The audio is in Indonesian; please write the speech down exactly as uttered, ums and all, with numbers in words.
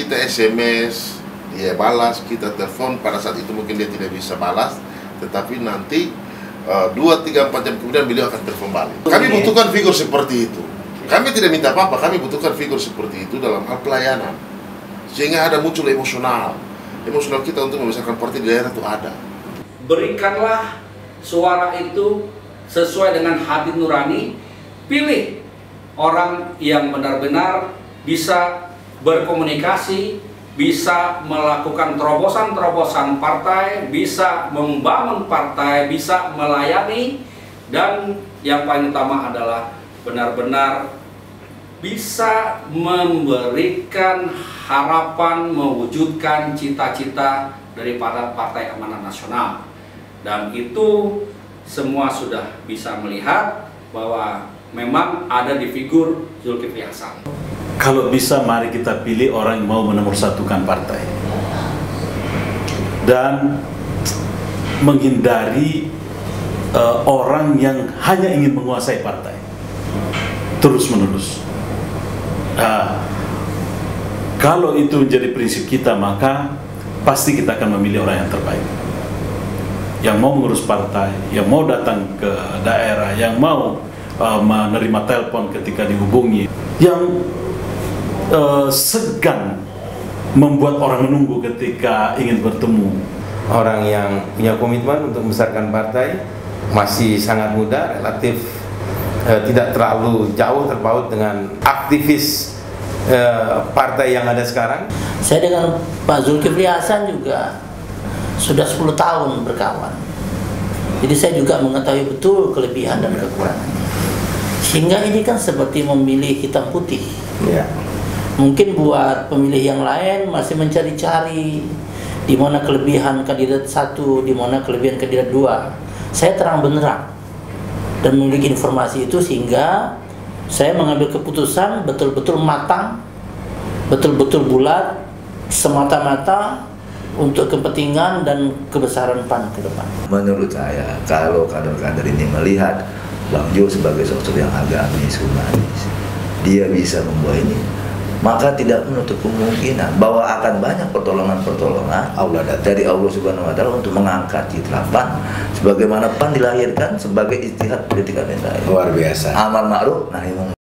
kita S M S, dia balas, kita telepon, pada saat itu mungkin dia tidak bisa balas, tetapi nanti uh, dua, tiga, empat jam kemudian beliau akan telepon balik. Kami butuhkan figur seperti itu. Kami tidak minta apa-apa, kami butuhkan figur seperti itu dalam hal pelayanan. Sehingga ada muncul emosional. Emosional kita untuk membesarkan partai di daerah itu ada. Berikanlah suara itu sesuai dengan hati nurani. Pilih orang yang benar-benar bisa berkomunikasi, bisa melakukan terobosan-terobosan partai, bisa membangun partai, bisa melayani, dan yang paling utama adalah benar-benar bisa memberikan harapan, mewujudkan cita-cita daripada Partai Amanat Nasional. Dan itu semua sudah bisa melihat bahwa memang ada di figur Zulkifli Hasan. Kalau bisa, mari kita pilih orang yang mau menomorsatukan partai dan menghindari uh, orang yang hanya ingin menguasai partai terus-menerus. Uh, kalau itu menjadi prinsip kita, maka pasti kita akan memilih orang yang terbaik, yang mau mengurus partai, yang mau datang ke daerah, yang mau uh, menerima telepon ketika dihubungi, yang Uh, segan membuat orang menunggu ketika ingin bertemu. Orang yang punya komitmen untuk membesarkan partai, masih sangat muda, relatif uh, tidak terlalu jauh terpaut dengan aktivis uh, partai yang ada sekarang. Saya dengan Pak Zulkifli Hasan juga sudah sepuluh tahun berkawan. Jadi saya juga mengetahui betul kelebihan dan kekurangan. Sehingga ini kan seperti memilih hitam putih. Ya. Mungkin buat pemilih yang lain masih mencari-cari di mana kelebihan kandidat satu, di mana kelebihan kandidat dua. Saya terang benderang dan memiliki informasi itu, sehingga saya mengambil keputusan betul-betul matang, betul-betul bulat, semata-mata untuk kepentingan dan kebesaran P A N ke depan. Menurut saya, kalau kader-kader ini melihat Bang Jo sebagai sosok yang agamis, humanis, dia bisa membawa ini, maka tidak menutup kemungkinan bahwa akan banyak pertolongan-pertolongan Allah dari Allah Subhanahu wa Ta'ala untuk mengangkat citra P A N sebagaimana P A N dilahirkan sebagai ijtihad politik amin. Luar biasa. Amal ma'ruf nahi munkar.